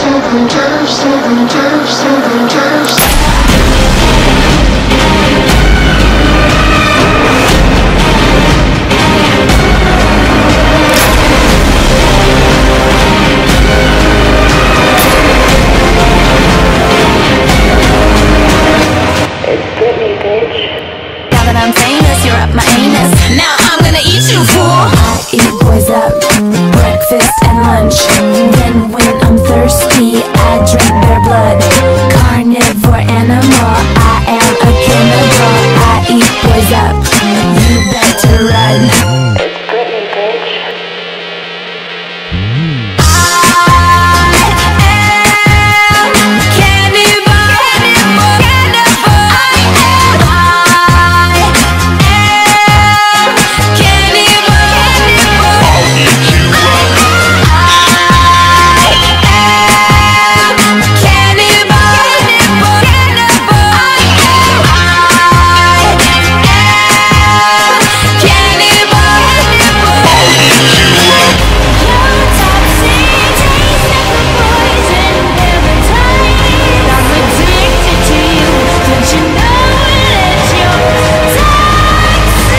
Britney, bitch. Now that I'm famous, you're up my anus. Now I'm gonna eat you, fool. I eat boys up, breakfast and lunch. Then when I'm thirsty, I drink their blood. Carnivore animal, I am a cannibal. I eat boys up, you better run. It's Britney, bitch.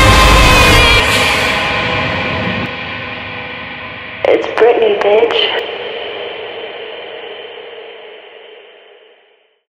It's Britney, bitch.